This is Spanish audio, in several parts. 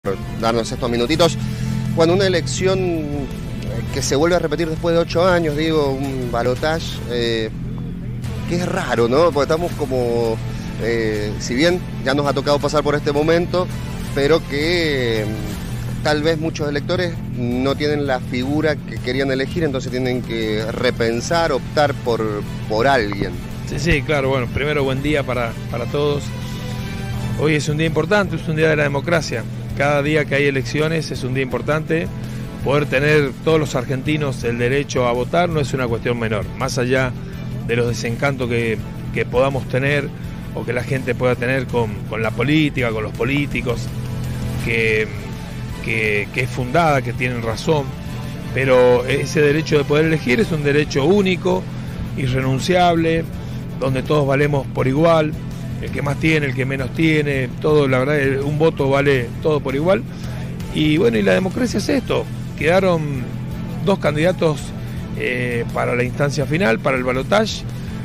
por darnos estos minutitos. Cuando una elección que se vuelve a repetir después de 8 años, digo, un balotaje, que es raro, ¿no? Porque estamos como, si bien ya nos ha tocado pasar por este momento, pero que tal vez muchos electores no tienen la figura que querían elegir, entonces tienen que repensar, optar por alguien. Sí, claro, bueno, primero buen día para todos. Hoy es un día importante, es un día de la democracia. Cada día que hay elecciones es un día importante. Poder tener todos los argentinos el derecho a votar no es una cuestión menor. Más allá de los desencantos que podamos tener o que la gente pueda tener con la política, con los políticos, que es fundada, que tienen razón, pero ese derecho de poder elegir es un derecho único, irrenunciable, donde todos valemos por igual, el que más tiene, el que menos tiene, todo, la verdad, un voto vale todo por igual. Y bueno, y la democracia es esto. Quedaron 2 candidatos para la instancia final, para el balotaje,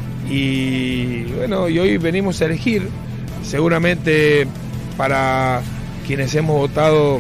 y bueno, y hoy venimos a elegir, seguramente para quienes hemos votado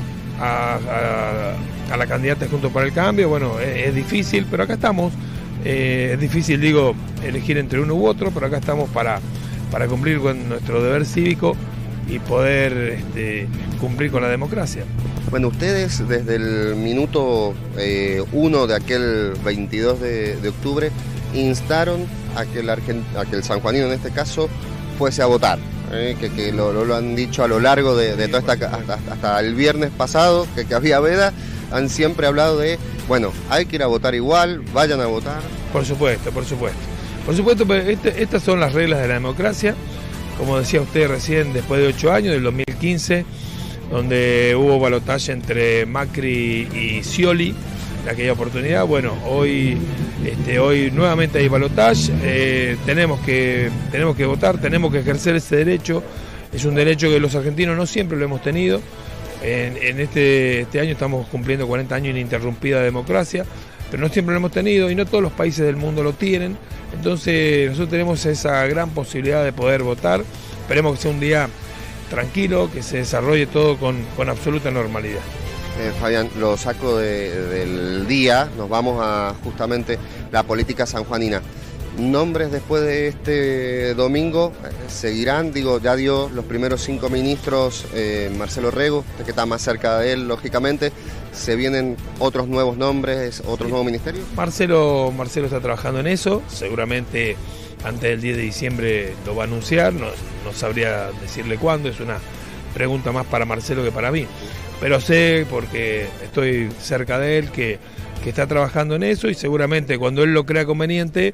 a la candidata Juntos por el Cambio, bueno, es difícil, pero acá estamos. Es difícil, digo, elegir entre uno u otro, pero acá estamos para cumplir con nuestro deber cívico y poder cumplir con la democracia. Bueno, ustedes desde el minuto 1 de aquel 22 de octubre instaron a que el sanjuanino en este caso fuese a votar, que lo han dicho a lo largo de toda hasta el viernes pasado, que había veda, han siempre hablado de, bueno, hay que ir a votar igual, vayan a votar. Por supuesto, pero estas son las reglas de la democracia. Como decía usted recién, después de 8 años, del 2015, donde hubo balotaje entre Macri y Scioli en aquella oportunidad. Bueno, hoy nuevamente hay balotaje, tenemos que votar, tenemos que ejercer ese derecho. Es un derecho que los argentinos no siempre lo hemos tenido. En este año estamos cumpliendo 40 años ininterrumpida de democracia, pero no siempre lo hemos tenido y no todos los países del mundo lo tienen. Entonces nosotros tenemos esa gran posibilidad de poder votar. Esperemos que sea un día tranquilo, que se desarrolle todo con absoluta normalidad. Fabián, lo saco del día, nos vamos a justamente la política sanjuanina. Nombres después de este domingo seguirán, digo, ya dio los primeros 5 ministros Marcelo Rego, que está más cerca de él, lógicamente. ¿Se vienen otros nuevos nombres, otros nuevos ministerios? Marcelo está trabajando en eso, seguramente antes del 10 de diciembre lo va a anunciar, no sabría decirle cuándo, es una pregunta más para Marcelo que para mí. Pero sé, porque estoy cerca de él, que está trabajando en eso y seguramente cuando él lo crea conveniente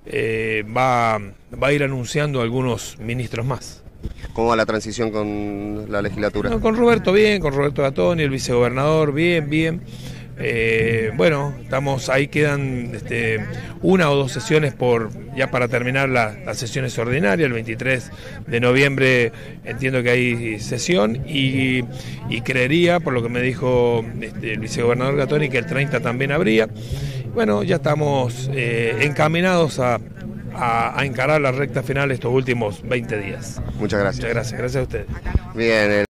va a ir anunciando algunos ministros más. ¿Cómo va la transición con la legislatura? No, con Roberto bien, con Roberto Gattoni, el vicegobernador, bien. Bueno, estamos ahí, quedan 1 o 2 sesiones ya para terminar las sesiones ordinarias. El 23 de noviembre entiendo que hay sesión y creería, por lo que me dijo el vicegobernador Gattoni, que el 30 también habría. Bueno, ya estamos encaminados a encarar la recta final estos últimos 20 días. Muchas gracias. Muchas gracias a ustedes. Bien.